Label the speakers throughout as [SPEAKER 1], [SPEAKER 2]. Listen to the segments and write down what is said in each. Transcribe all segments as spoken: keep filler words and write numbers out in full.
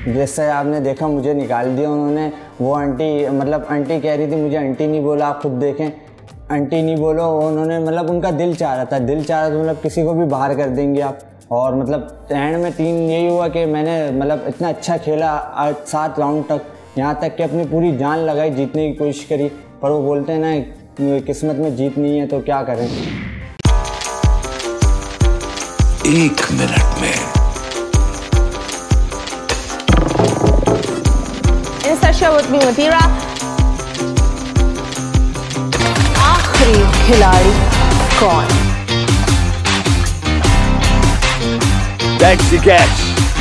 [SPEAKER 1] जैसे आपने देखा मुझे निकाल दिया उन्होंने। वो आंटी मतलब आंटी कह रही थी मुझे आंटी नहीं बोला, आप खुद देखें आंटी नहीं बोलो। उन्होंने मतलब उनका दिल चाह रहा था, दिल चाह रहा था मतलब किसी को भी बाहर कर देंगे आप। और मतलब एंड में तीन यही हुआ कि मैंने मतलब इतना अच्छा खेला आठ सात राउंड तक, यहाँ तक कि अपनी पूरी जान लगाई, जीतने की कोशिश करी, पर वो बोलते हैं ना किस्मत में जीत नहीं है तो क्या करें।
[SPEAKER 2] एक मिनट में
[SPEAKER 3] आखिरी खिलाड़ी कौन?
[SPEAKER 2] That's the catch.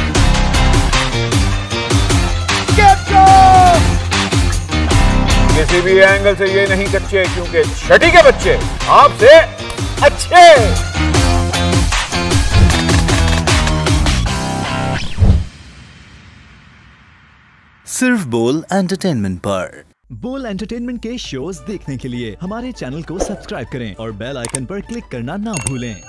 [SPEAKER 2] किसी भी एंगल से ये नहीं कच्चे, क्योंकि छठी के बच्चे आपसे अच्छे।
[SPEAKER 4] सिर्फ बोल एंटरटेनमेंट पर।
[SPEAKER 5] बोल एंटरटेनमेंट के शोज देखने के लिए हमारे चैनल को सब्सक्राइब करें और बेल आइकन पर क्लिक करना ना भूलें।